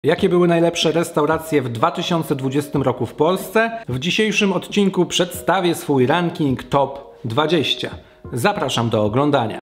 Jakie były najlepsze restauracje w 2020 roku w Polsce? W dzisiejszym odcinku przedstawię swój ranking top 20. Zapraszam do oglądania.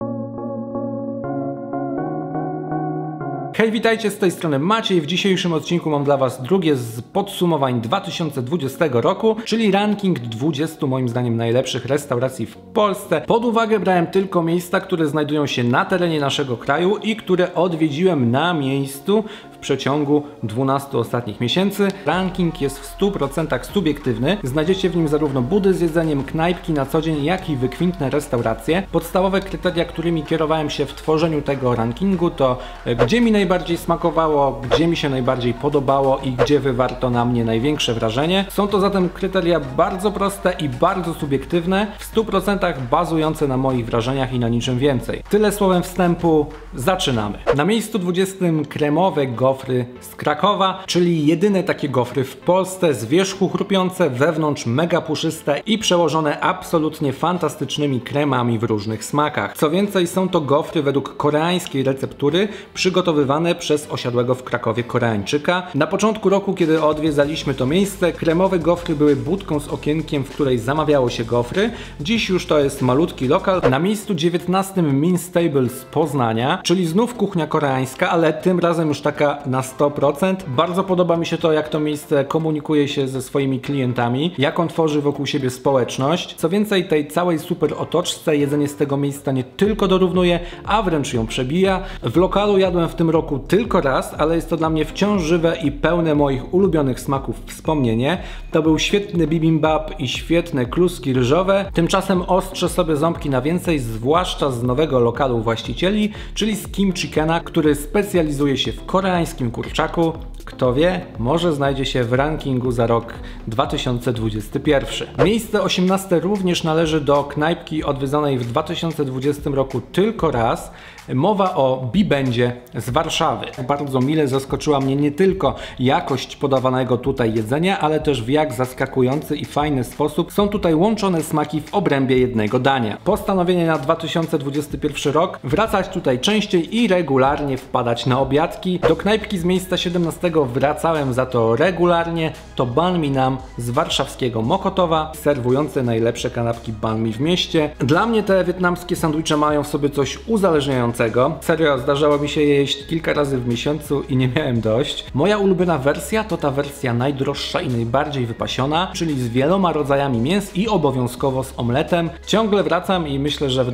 Hej, witajcie, z tej strony Maciej. W dzisiejszym odcinku mam dla Was drugie z podsumowań 2020 roku, czyli ranking 20 moim zdaniem najlepszych restauracji w Polsce. Pod uwagę brałem tylko miejsca, które znajdują się na terenie naszego kraju i które odwiedziłem na miejscu w przeciągu 12 ostatnich miesięcy. Ranking jest w 100% subiektywny. Znajdziecie w nim zarówno budy z jedzeniem, knajpki na co dzień, jak i wykwintne restauracje. Podstawowe kryteria, którymi kierowałem się w tworzeniu tego rankingu, to gdzie mi najbardziej smakowało, gdzie mi się najbardziej podobało i gdzie wywarto na mnie największe wrażenie. Są to zatem kryteria bardzo proste i bardzo subiektywne, w 100% bazujące na moich wrażeniach i na niczym więcej. Tyle słowem wstępu, zaczynamy. Na miejscu 20 kremowe gofry z Krakowa, czyli jedyne takie gofry w Polsce, z wierzchu chrupiące, wewnątrz mega puszyste i przełożone absolutnie fantastycznymi kremami w różnych smakach. Co więcej, są to gofry według koreańskiej receptury, przygotowywane przez osiadłego w Krakowie Koreańczyka. Na początku roku, kiedy odwiedzaliśmy to miejsce, kremowe gofry były budką z okienkiem, w której zamawiało się gofry. Dziś już to jest malutki lokal. Na miejscu 19 Min's Table z Poznania, czyli znów kuchnia koreańska, ale tym razem już taka na 100%. Bardzo podoba mi się to, jak to miejsce komunikuje się ze swoimi klientami, jak on tworzy wokół siebie społeczność. Co więcej, tej całej super otoczce jedzenie z tego miejsca nie tylko dorównuje, a wręcz ją przebija. W lokalu jadłem w tym roku tylko raz, ale jest to dla mnie wciąż żywe i pełne moich ulubionych smaków wspomnienie. To był świetny bibimbap i świetne kluski ryżowe. Tymczasem ostrzę sobie ząbki na więcej, zwłaszcza z nowego lokalu właścicieli, czyli z Kim Chickena, który specjalizuje się w koreańskim kurczaku. Kto wie, może znajdzie się w rankingu za rok 2021. Miejsce 18 również należy do knajpki odwiedzonej w 2020 roku tylko raz. Mowa o Bibendzie z Warszawy. Bardzo mile zaskoczyła mnie nie tylko jakość podawanego tutaj jedzenia, ale też w jak zaskakujący i fajny sposób są tutaj łączone smaki w obrębie jednego dania. Postanowienie na 2021 rok wracać tutaj częściej i regularnie wpadać na obiadki. Do knajpki z miejsca 17 wracałem za to regularnie. To Banh Mi Nam z warszawskiego Mokotowa, serwujące najlepsze kanapki banh mi w mieście. Dla mnie te wietnamskie sandwicze mają w sobie coś uzależniającego. Serio, zdarzało mi się je jeść kilka razy w miesiącu i nie miałem dość. Moja ulubiona wersja to ta wersja najdroższa i najbardziej wypasiona, czyli z wieloma rodzajami mięs i obowiązkowo z omletem. Ciągle wracam i myślę, że w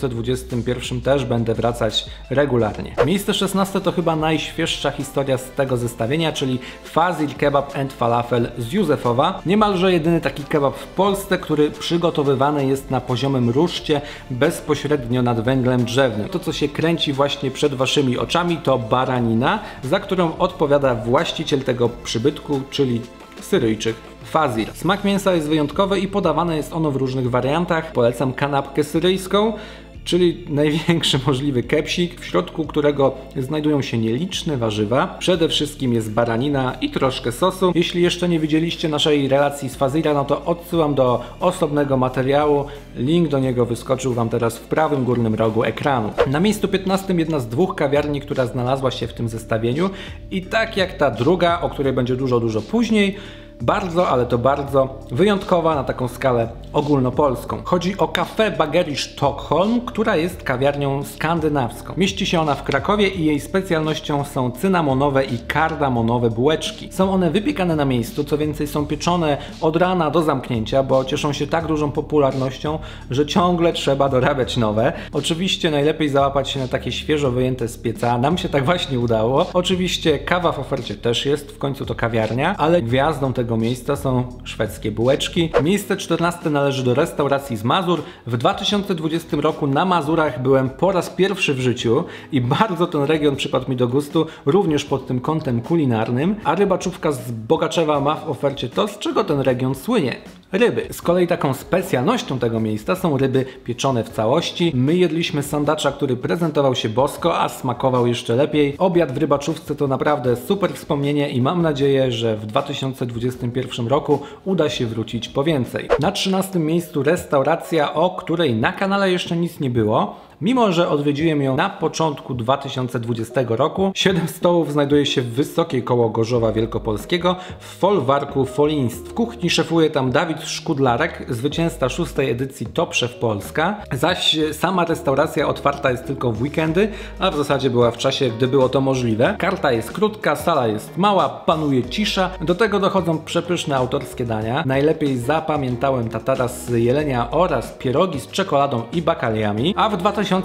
2021 też będę wracać regularnie. Miejsce 16 to chyba najświeższa historia z tego zestawienia, czyli Fazil Kebab and Falafel z Józefowa. Niemalże jedyny taki kebab w Polsce, który przygotowywany jest na poziomym ruszcie bezpośrednio nad węglem drzewnym. To, co się kręci właśnie przed waszymi oczami, to baranina, za którą odpowiada właściciel tego przybytku, czyli Syryjczyk Fazil. Smak mięsa jest wyjątkowy i podawane jest ono w różnych wariantach. Polecam kanapkę syryjską, czyli największy możliwy kepsik, w środku którego znajdują się nieliczne warzywa. Przede wszystkim jest baranina i troszkę sosu. Jeśli jeszcze nie widzieliście naszej relacji z Fazila, no to odsyłam do osobnego materiału. Link do niego wyskoczył Wam teraz w prawym górnym rogu ekranu. Na miejscu 15 jedna z dwóch kawiarni, która znalazła się w tym zestawieniu i tak jak ta druga, o której będzie dużo później, bardzo, ale to bardzo wyjątkowa na taką skalę ogólnopolską. Chodzi o Café Bageri Stockholm, która jest kawiarnią skandynawską. Mieści się ona w Krakowie i jej specjalnością są cynamonowe i kardamonowe bułeczki. Są one wypiekane na miejscu, co więcej są pieczone od rana do zamknięcia, bo cieszą się tak dużą popularnością, że ciągle trzeba dorabiać nowe. Oczywiście najlepiej załapać się na takie świeżo wyjęte z pieca. Nam się tak właśnie udało. Oczywiście kawa w ofercie też jest, w końcu to kawiarnia, ale gwiazdą tego miejsca są szwedzkie bułeczki. Miejsce 14 należy do restauracji z Mazur. W 2020 roku na Mazurach byłem po raz pierwszy w życiu i bardzo ten region przypadł mi do gustu, również pod tym kątem kulinarnym, a rybaczówka z Bogaczewa ma w ofercie to, z czego ten region słynie. Ryby. Z kolei taką specjalnością tego miejsca są ryby pieczone w całości. My jedliśmy sandacza, który prezentował się bosko, a smakował jeszcze lepiej. Obiad w rybaczówce to naprawdę super wspomnienie i mam nadzieję, że w 2021 roku uda się wrócić po więcej. Na 13 miejscu restauracja, o której na kanale jeszcze nic nie było, mimo że odwiedziłem ją na początku 2020 roku. 7 stołów znajduje się w wysokiej koło Gorzowa Wielkopolskiego w folwarku Folińsk. W kuchni szefuje tam Dawid Szkudlarek, zwycięzca 6. edycji Top Chef Polska, zaś sama restauracja otwarta jest tylko w weekendy, a w zasadzie była w czasie, gdy było to możliwe. Karta jest krótka, sala jest mała, panuje cisza, do tego dochodzą przepyszne autorskie dania. Najlepiej zapamiętałem tatara z jelenia oraz pierogi z czekoladą i bakaliami, a w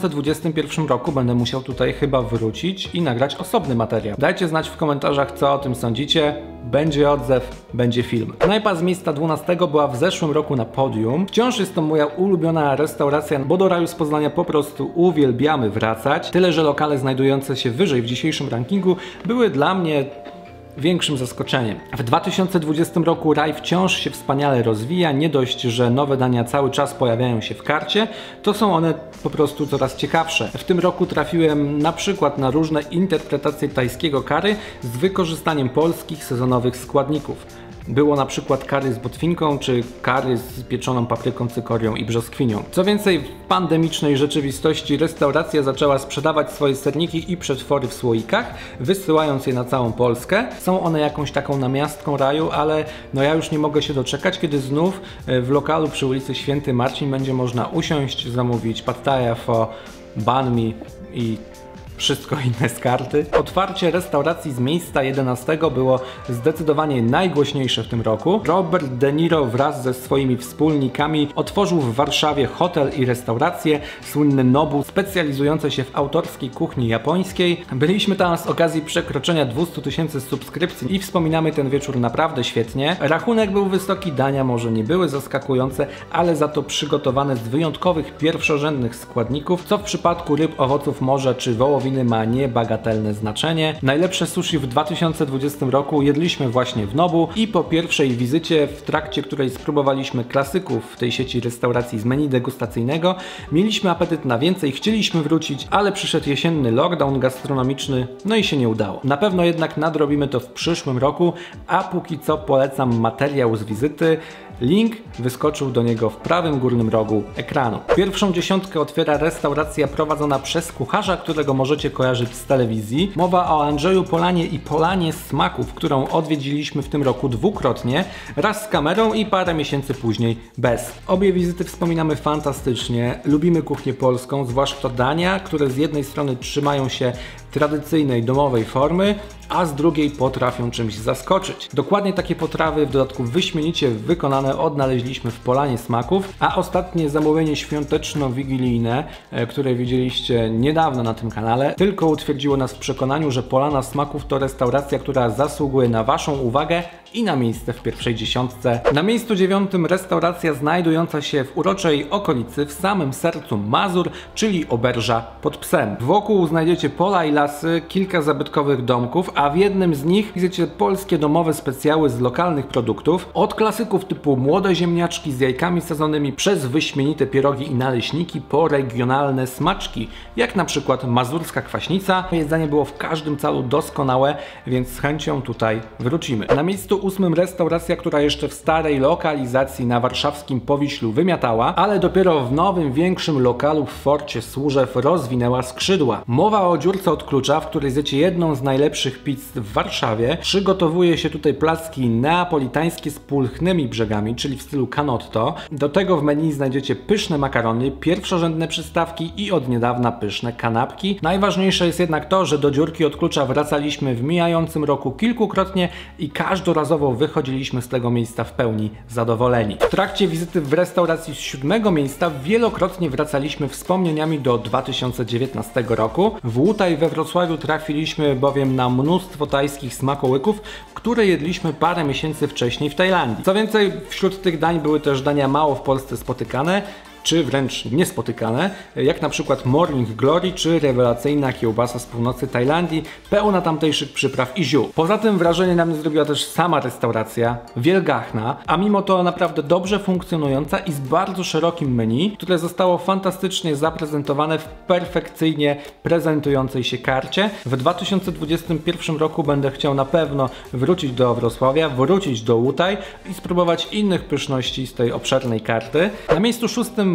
2021 roku będę musiał tutaj chyba wrócić i nagrać osobny materiał. Dajcie znać w komentarzach, co o tym sądzicie. Będzie odzew, będzie film. Knajpa z miejsca 12 była w zeszłym roku na podium. Wciąż jest to moja ulubiona restauracja, bo do Raju z Poznania po prostu uwielbiamy wracać. Tyle, że lokale znajdujące się wyżej w dzisiejszym rankingu były dla mnie większym zaskoczeniem. W 2020 roku Raj wciąż się wspaniale rozwija, nie dość, że nowe dania cały czas pojawiają się w karcie, to są one po prostu coraz ciekawsze. W tym roku trafiłem na przykład na różne interpretacje tajskiego curry z wykorzystaniem polskich sezonowych składników. Było na przykład curry z botwinką, czy curry z pieczoną papryką, cykorią i brzoskwinią. Co więcej, w pandemicznej rzeczywistości restauracja zaczęła sprzedawać swoje serniki i przetwory w słoikach, wysyłając je na całą Polskę. Są one jakąś taką namiastką Raju, ale no ja już nie mogę się doczekać, kiedy znów w lokalu przy ulicy Święty Marcin będzie można usiąść, zamówić pad thai, pho, banh mi i wszystko inne z karty. Otwarcie restauracji z miejsca 11 było zdecydowanie najgłośniejsze w tym roku. Robert De Niro wraz ze swoimi wspólnikami otworzył w Warszawie hotel i restaurację, słynny Nobu, specjalizujące się w autorskiej kuchni japońskiej. Byliśmy tam z okazji przekroczenia 200 000 subskrypcji i wspominamy ten wieczór naprawdę świetnie. Rachunek był wysoki, dania może nie były zaskakujące, ale za to przygotowane z wyjątkowych pierwszorzędnych składników, co w przypadku ryb, owoców morza czy wołowiny ma niebagatelne znaczenie. Najlepsze sushi w 2020 roku jedliśmy właśnie w Nobu i po pierwszej wizycie, w trakcie której spróbowaliśmy klasyków w tej sieci restauracji z menu degustacyjnego, mieliśmy apetyt na więcej, chcieliśmy wrócić, ale przyszedł jesienny lockdown gastronomiczny, no i się nie udało. Na pewno jednak nadrobimy to w przyszłym roku, a póki co polecam materiał z wizyty. Link wyskoczył do niego w prawym górnym rogu ekranu. Pierwszą dziesiątkę otwiera restauracja prowadzona przez kucharza, którego możecie kojarzyć z telewizji. Mowa o Andrzeju Polanie i Polanie Smaków, którą odwiedziliśmy w tym roku dwukrotnie, raz z kamerą i parę miesięcy później bez. Obie wizyty wspominamy fantastycznie, lubimy kuchnię polską, zwłaszcza dania, które z jednej strony trzymają się tradycyjnej domowej formy, a z drugiej potrafią czymś zaskoczyć. Dokładnie takie potrawy, w dodatku wyśmienicie wykonane, odnaleźliśmy w Polanie Smaków, a ostatnie zamówienie świąteczno-wigilijne, które widzieliście niedawno na tym kanale, tylko utwierdziło nas w przekonaniu, że Polana Smaków to restauracja, która zasługuje na Waszą uwagę i na miejsce w pierwszej dziesiątce. Na miejscu 9 restauracja znajdująca się w uroczej okolicy, w samym sercu Mazur, czyli Oberża pod Psem. Wokół znajdziecie pola i lasy, kilka zabytkowych domków, a w jednym z nich widzicie polskie domowe specjały z lokalnych produktów. Od klasyków typu młode ziemniaczki z jajkami sadzonymi przez wyśmienite pierogi i naleśniki po regionalne smaczki, jak na przykład mazurska kwaśnica. Jedzenie było w każdym calu doskonałe, więc z chęcią tutaj wrócimy. Na miejscu 8 restauracja, która jeszcze w starej lokalizacji na warszawskim Powiślu wymiatała, ale dopiero w nowym, większym lokalu w Forcie Służew rozwinęła skrzydła. Mowa o dziurce od klucza, w której zjecie jedną z najlepszych pizz w Warszawie. Przygotowuje się tutaj placki neapolitańskie z pulchnymi brzegami, czyli w stylu canotto. Do tego w menu znajdziecie pyszne makarony, pierwszorzędne przystawki i od niedawna pyszne kanapki. Najważniejsze jest jednak to, że do dziurki od klucza wracaliśmy w mijającym roku kilkukrotnie i każdorazowo wychodziliśmy z tego miejsca w pełni zadowoleni. W trakcie wizyty w restauracji z 7 miejsca wielokrotnie wracaliśmy wspomnieniami do 2019 roku. W Łutaj we Wrocławiu trafiliśmy bowiem na mnóstwo tajskich smakołyków, które jedliśmy parę miesięcy wcześniej w Tajlandii. Co więcej, wśród tych dań były też dania mało w Polsce spotykane, czy wręcz niespotykane, jak na przykład Morning Glory, czy rewelacyjna kiełbasa z północy Tajlandii, pełna tamtejszych przypraw i ziół. Poza tym wrażenie na mnie zrobiła też sama restauracja, wielgachna, a mimo to naprawdę dobrze funkcjonująca i z bardzo szerokim menu, które zostało fantastycznie zaprezentowane w perfekcyjnie prezentującej się karcie. W 2021 roku będę chciał na pewno wrócić do Wrocławia, wrócić do Łutaj i spróbować innych pyszności z tej obszernej karty. Na miejscu 6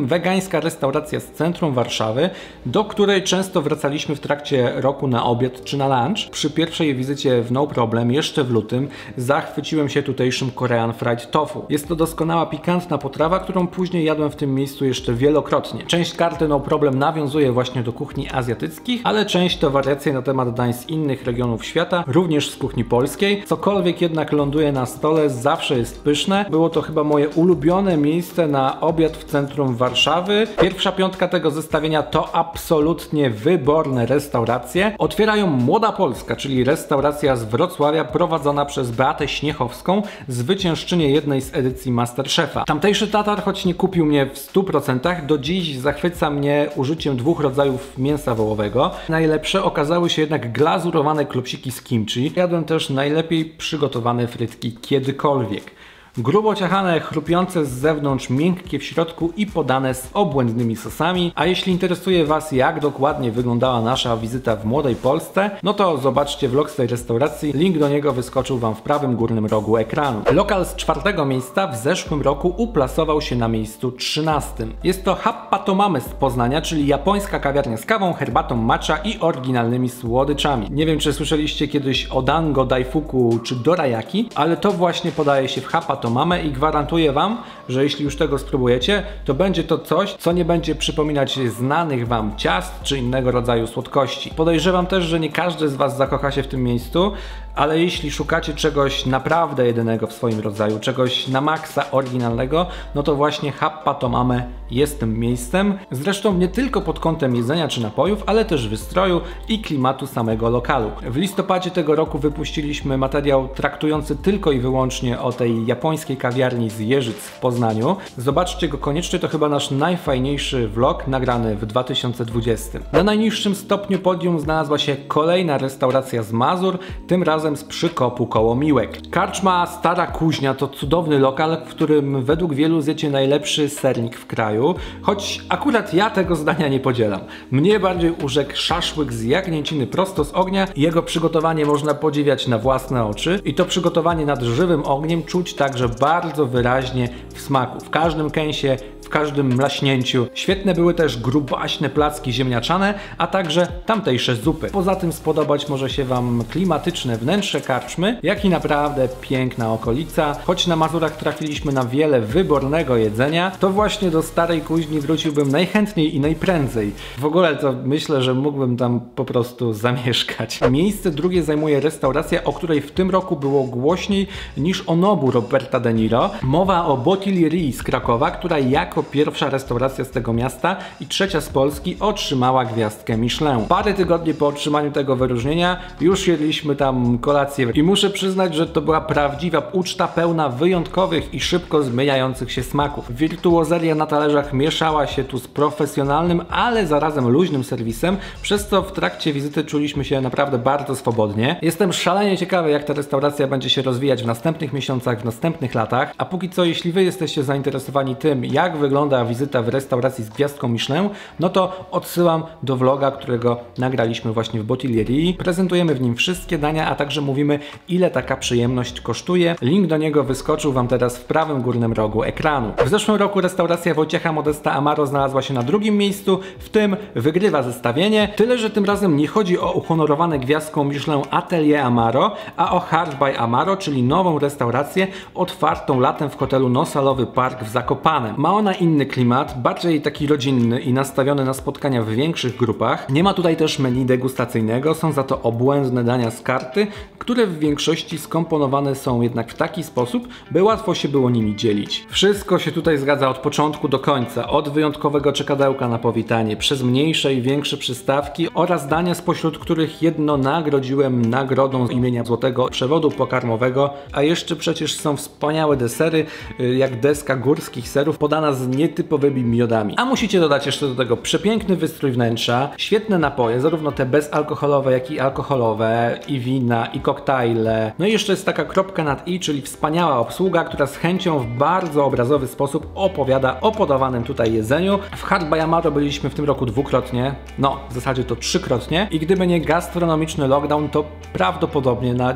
tym wegańska restauracja z centrum Warszawy, do której często wracaliśmy w trakcie roku na obiad czy na lunch. Przy pierwszej wizycie w No Problem, jeszcze w lutym, zachwyciłem się tutejszym Korean Fried Tofu. Jest to doskonała, pikantna potrawa, którą później jadłem w tym miejscu jeszcze wielokrotnie. Część karty No Problem nawiązuje właśnie do kuchni azjatyckich, ale część to wariacje na temat dań z innych regionów świata, również z kuchni polskiej. Cokolwiek jednak ląduje na stole, zawsze jest pyszne. Było to chyba moje ulubione miejsce na obiad w centrum Warszawy. Pierwsza piątka tego zestawienia to absolutnie wyborne restauracje. Otwierają Młoda Polska, czyli restauracja z Wrocławia prowadzona przez Beatę Śniechowską, zwyciężczynię jednej z edycji Masterchefa. Tamtejszy Tatar, choć nie kupił mnie w 100%, do dziś zachwyca mnie użyciem dwóch rodzajów mięsa wołowego. Najlepsze okazały się jednak glazurowane klopsiki z kimchi. Jadłem też najlepiej przygotowane frytki kiedykolwiek. Grubo ciachane, chrupiące z zewnątrz, miękkie w środku i podane z obłędnymi sosami. A jeśli interesuje Was, jak dokładnie wyglądała nasza wizyta w Młodej Polsce, no to zobaczcie vlog z tej restauracji. Link do niego wyskoczył Wam w prawym górnym rogu ekranu. Lokal z 4. miejsca w zeszłym roku uplasował się na miejscu 13. Jest to Happa Tomame z Poznania, czyli japońska kawiarnia z kawą, herbatą matcha i oryginalnymi słodyczami. Nie wiem, czy słyszeliście kiedyś o dango, daifuku czy dorayaki, ale to właśnie podaje się w Happa Tomame i gwarantuję Wam, że jeśli już tego spróbujecie, to będzie to coś, co nie będzie przypominać znanych Wam ciast czy innego rodzaju słodkości. Podejrzewam też, że nie każdy z Was zakocha się w tym miejscu, ale jeśli szukacie czegoś naprawdę jedynego w swoim rodzaju, czegoś na maksa oryginalnego, no to właśnie Happa Tomame jest tym miejscem. Zresztą nie tylko pod kątem jedzenia czy napojów, ale też wystroju i klimatu samego lokalu. W listopadzie tego roku wypuściliśmy materiał traktujący tylko i wyłącznie o tej japońskiej kawiarni z Jeżyc w Poznaniu. Zobaczcie go koniecznie, to chyba nasz najfajniejszy vlog nagrany w 2020. Na najniższym stopniu podium znalazła się kolejna restauracja z Mazur, tym razem z Przykopu koło Miłek. Karczma Stara Kuźnia to cudowny lokal, w którym według wielu zjecie najlepszy sernik w kraju, choć akurat ja tego zdania nie podzielam. Mnie bardziej urzekł szaszłyk z jagnięciny prosto z ognia. Jego przygotowanie można podziwiać na własne oczy i to przygotowanie nad żywym ogniem czuć także bardzo wyraźnie w smaku. W każdym kęsie, w każdym mlaśnięciu. Świetne były też grubaśne placki ziemniaczane, a także tamtejsze zupy. Poza tym spodobać może się Wam klimatyczne wnętrze karczmy, jak i naprawdę piękna okolica. Choć na Mazurach trafiliśmy na wiele wybornego jedzenia, to właśnie do Starej Kuźni wróciłbym najchętniej i najprędzej. W ogóle to myślę, że mógłbym tam po prostu zamieszkać. Miejsce drugie zajmuje restauracja, o której w tym roku było głośniej niż o Nobu Roberta De Niro. Mowa o Botillerii z Krakowa, która jako pierwsza restauracja z tego miasta i trzecia z Polski otrzymała gwiazdkę Michelin. Parę tygodni po otrzymaniu tego wyróżnienia już jedliśmy tam kolację i muszę przyznać, że to była prawdziwa uczta pełna wyjątkowych i szybko zmieniających się smaków. Wirtuozeria na talerzach mieszała się tu z profesjonalnym, ale zarazem luźnym serwisem, przez co w trakcie wizyty czuliśmy się naprawdę bardzo swobodnie. Jestem szalenie ciekawy, jak ta restauracja będzie się rozwijać w następnych miesiącach, w następnych latach, a póki co, jeśli Wy jesteście zainteresowani tym, jak wygląda wizyta w restauracji z gwiazdką Michelin, no to odsyłam do vloga, którego nagraliśmy właśnie w Botillerii. Prezentujemy w nim wszystkie dania, a także mówimy, ile taka przyjemność kosztuje. Link do niego wyskoczył Wam teraz w prawym górnym rogu ekranu. W zeszłym roku restauracja Wojciecha Modesta Amaro znalazła się na drugim miejscu, w tym wygrywa zestawienie, tyle że tym razem nie chodzi o uhonorowane gwiazdką Michelin Atelier Amaro, a o Hard by Amaro, czyli nową restaurację otwartą latem w hotelu Nosalowy Park w Zakopanem. Ma ona inny klimat, bardziej taki rodzinny i nastawiony na spotkania w większych grupach. Nie ma tutaj też menu degustacyjnego, są za to obłędne dania z karty, które w większości skomponowane są jednak w taki sposób, by łatwo się było nimi dzielić. Wszystko się tutaj zgadza od początku do końca, od wyjątkowego czekadełka na powitanie, przez mniejsze i większe przystawki oraz dania, spośród których jedno nagrodziłem nagrodą z imienia Złotego Przewodu Pokarmowego, a jeszcze przecież są wspaniałe desery, jak deska górskich serów podana z nietypowymi miodami. A musicie dodać jeszcze do tego przepiękny wystrój wnętrza, świetne napoje, zarówno te bezalkoholowe, jak i alkoholowe, i wina, i koktajle. No i jeszcze jest taka kropka nad i, czyli wspaniała obsługa, która z chęcią w bardzo obrazowy sposób opowiada o podawanym tutaj jedzeniu. W Hard by Amaro byliśmy w tym roku dwukrotnie, no w zasadzie to trzykrotnie, i gdyby nie gastronomiczny lockdown, to prawdopodobnie na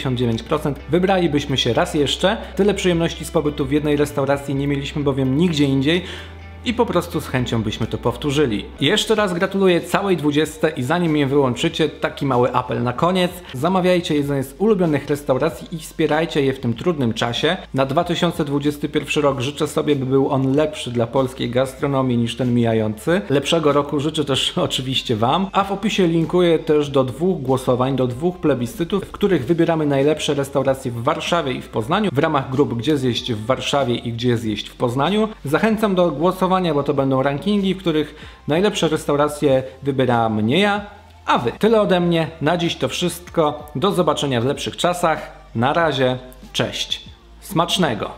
99% wybralibyśmy się raz jeszcze. Tyle przyjemności z pobytu w jednej restauracji nie mieliśmy bowiem nigdzie indziej. i po prostu z chęcią byśmy to powtórzyli. Jeszcze raz gratuluję całej 20 i zanim mnie wyłączycie, taki mały apel na koniec. Zamawiajcie jedzenie z ulubionych restauracji i wspierajcie je w tym trudnym czasie. Na 2021 rok życzę sobie, by był on lepszy dla polskiej gastronomii niż ten mijający. Lepszego roku życzę też oczywiście Wam, a w opisie linkuję też do 2 głosowań, do 2 plebiscytów, w których wybieramy najlepsze restauracje w Warszawie i w Poznaniu w ramach grup Gdzie zjeść w Warszawie i Gdzie zjeść w Poznaniu. Zachęcam do głosowania, bo to będą rankingi, w których najlepsze restauracje wybieram nie ja, a Wy. Tyle ode mnie, na dziś to wszystko. Do zobaczenia w lepszych czasach. Na razie, cześć. Smacznego!